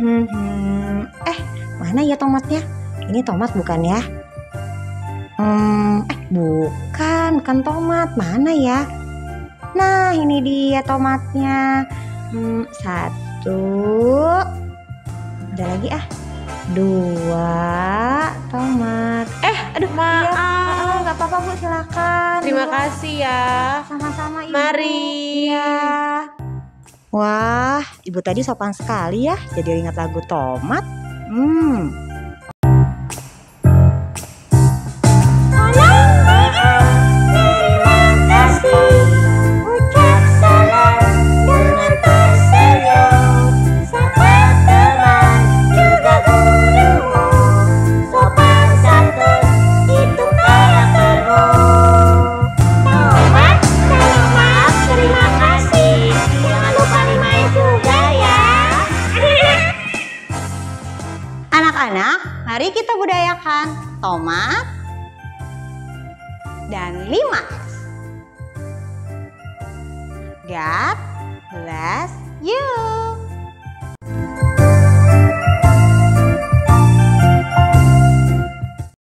Mana ya tomatnya? Ini tomat bukan ya? Bukan tomat. Mana ya? Nah, ini dia tomatnya. Satu. Ada lagi dua tomat. Aduh, maaf. Iya, nggak apa-apa Bu, silakan. Terima kasih ya. Sama-sama Ibu. Mari. Iya. Wah, Ibu tadi sopan sekali ya. Jadi ingat lagu tomat. Anak-anak, mari kita budayakan tomat dan 5S. God bless you.